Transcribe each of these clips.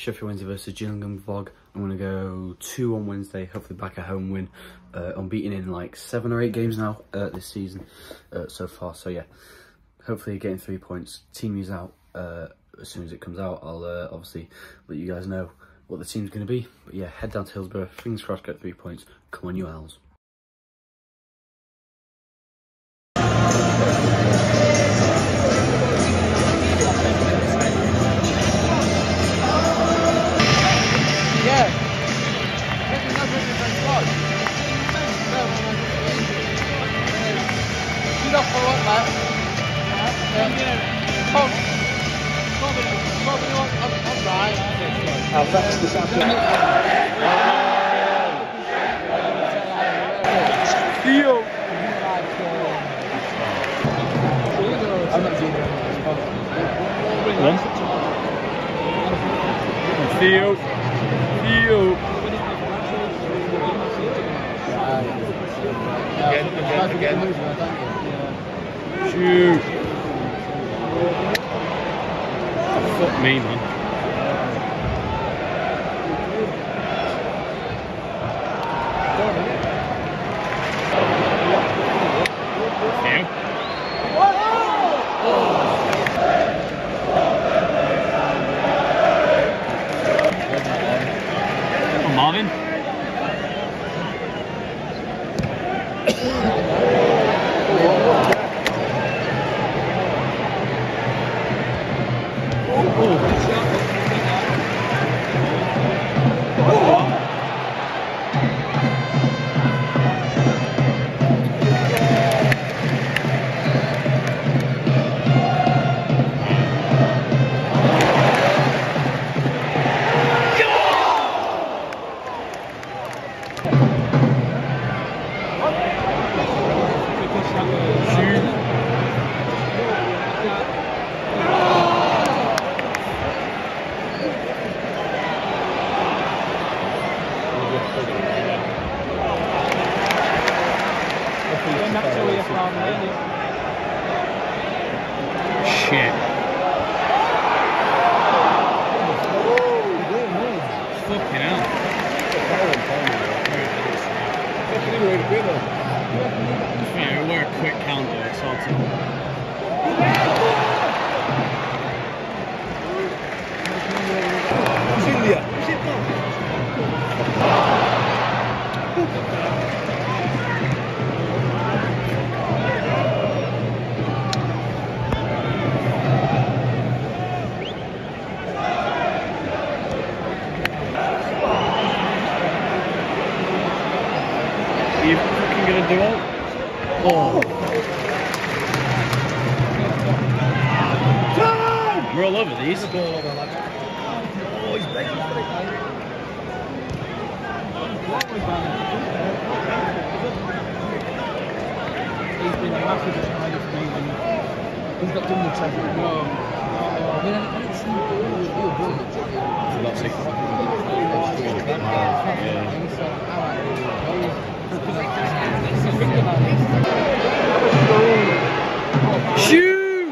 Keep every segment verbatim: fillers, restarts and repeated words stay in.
Sheffield Wednesday versus Gillingham vlog. I'm going to go two on Wednesday, hopefully back at home win. Uh, unbeaten in like seven or eight games now uh, this season uh, so far. So yeah, hopefully getting three points. Team is out. Uh, as soon as it comes out, I'll uh, obviously let you guys know what the team's going to be. But yeah, head down to Hillsborough. Fingers crossed, get three points. Come on, you Owls. Our best this afternoon. Theo! I'm not doing it. Theo! Theo! Again, again, again. Shoot! Fuck me, man. Marvin. Shit. Fucking hell. Yeah, we're a quick counter, it's hard to... Are you fucking gonna do it? Oh. We're all over these. Oh, he's begging for it. He's been a massive reminder for me when he's got done with Trevor. No. It's not sick. Shoot!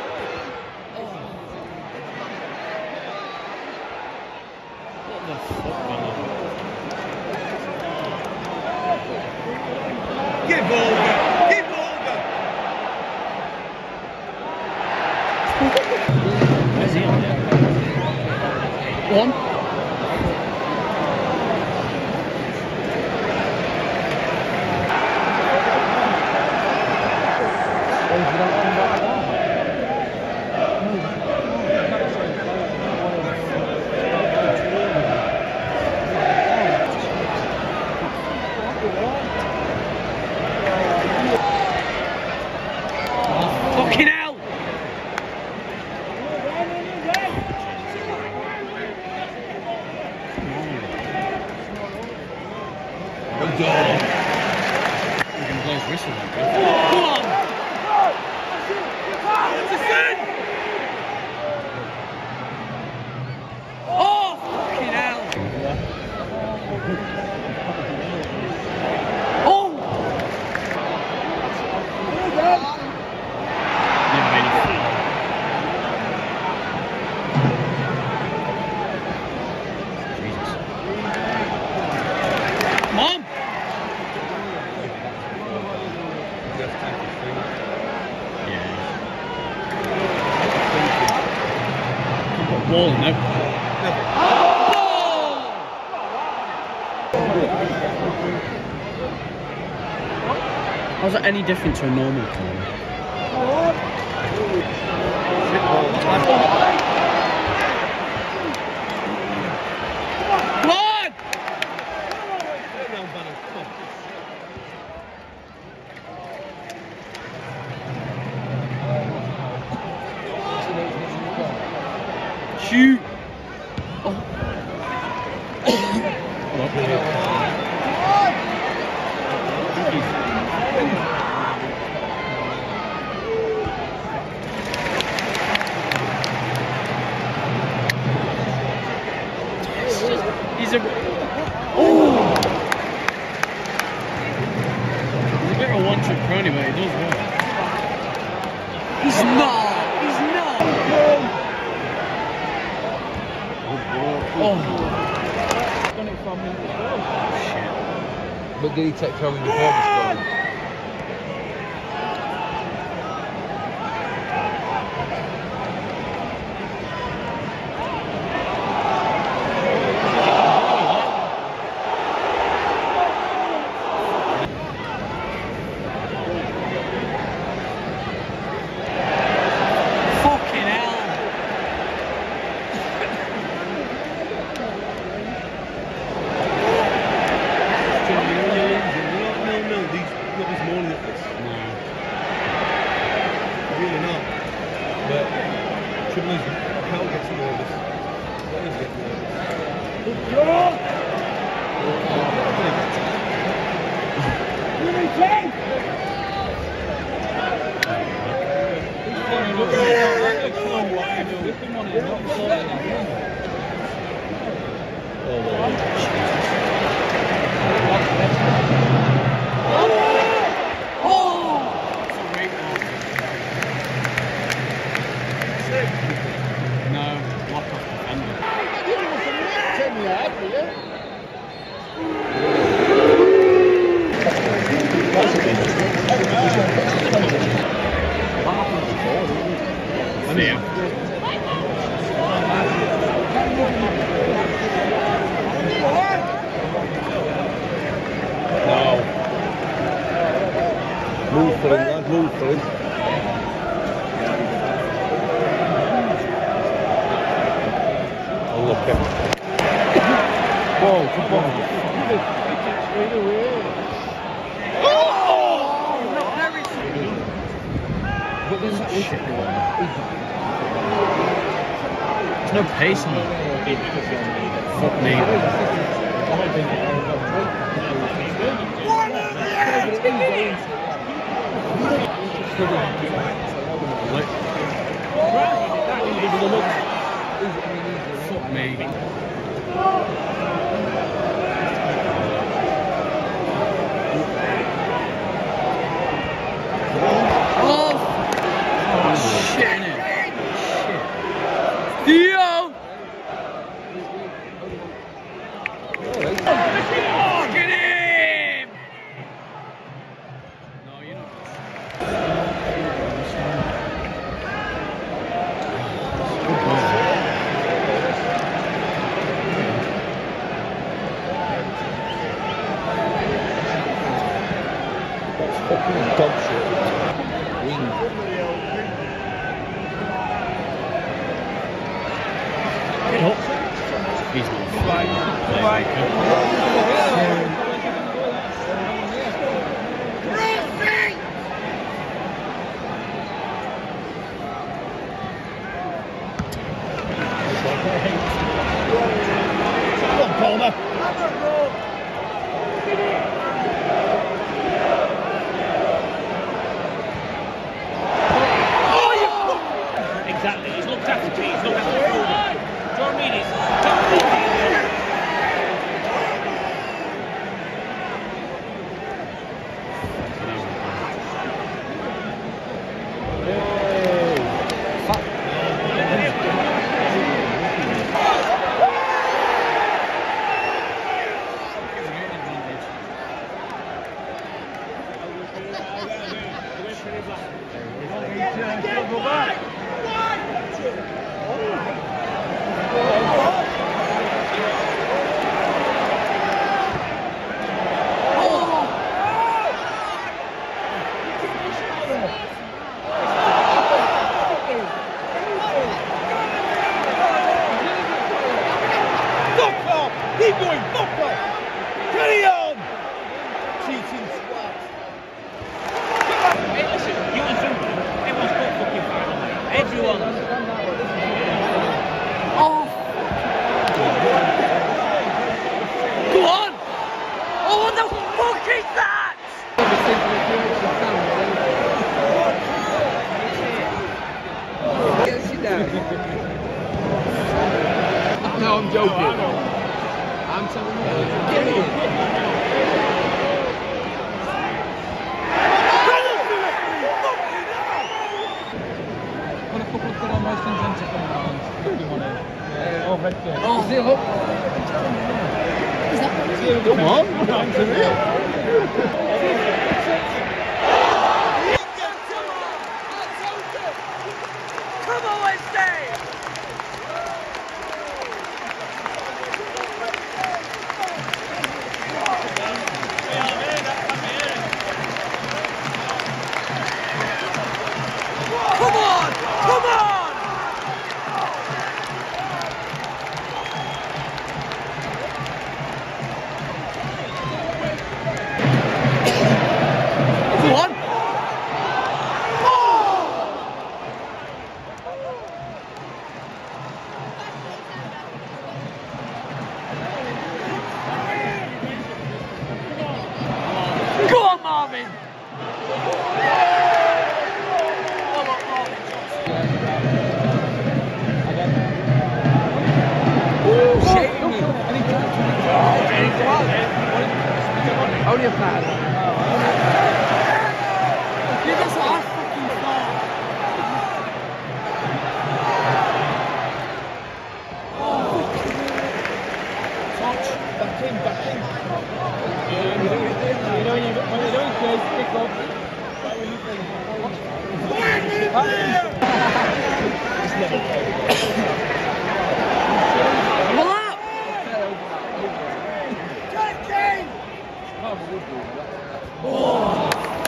What the fuck, man? Get Volga! Get Volga! Where's he on there? One? Fucking hell! Good job. We can play his wrist with that. Come on! It's a sin! Oh, fucking hell! Oh! Never made it. Yeah. Can't put a ball in there. How's that any different to a normal corner? Shoot! Oh. He's a oh. He's a bit of a one-trick pony, but he does work. He's not. He's not. Oh. Done it from him as well. Shit. But did he take care of the performance? Move for him, lad, move for him. Oh, look at him. Ball, good ball. Straight away. Oh! Not very But there's that shit going on. There's no pace on it. Fuck me. Fuck me. Oh, oh shit, innit? Shit. Theo! Get him! No, you're not. Fucking dog shit. Wing. Get up. He's not flying. Come on, Palmer. Exactly, he's looked after me, he's looked after the forward. Do you know what I mean? He's Go back. Keep going, fuck off! Carry on! Cheating swat! Hey, listen, you and Simple, everyone's got fucking final, mate. Everyone. Oh! Go on! Oh, what the fuck is that? Get sit down. No, I'm joking. I'm telling you. Get in. Got a couple of good on most things into coming around. You want to? Yeah. Oh, red plate. Oh, zero. Come on. Come on, Wednesday! Come on! Come on! Go on! Go on, Marvin! Only a pad. Yeah, that's what I fucking thought. Touch. Back in, back in. You know, you when you don't close, pick up. Pull up! Oh!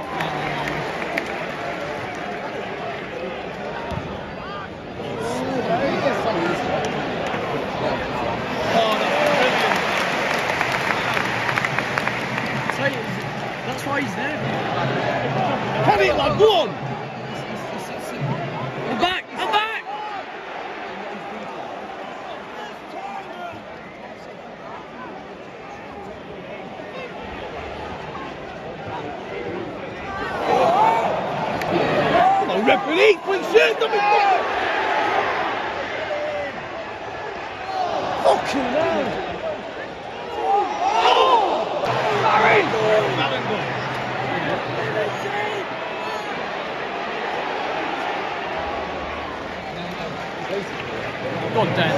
That's why he's there. Carry it, lad, go on! I'm back! I'm back! Hello, referee, please shoot them! Fucking hell! God damn.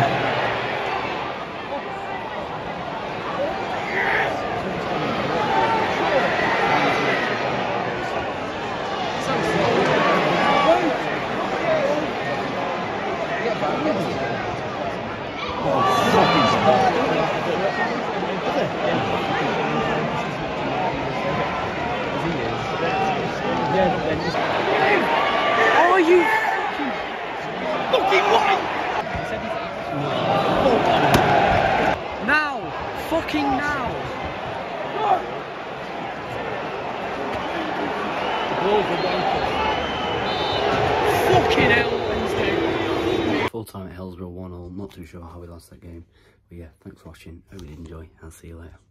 Oh, you Fucking what? now! Fucking now! Fucking hell, Wednesday! Full time at Hillsborough one all. Not too sure how we lost that game. But yeah, thanks for watching. Hope you did enjoy. I'll see you later.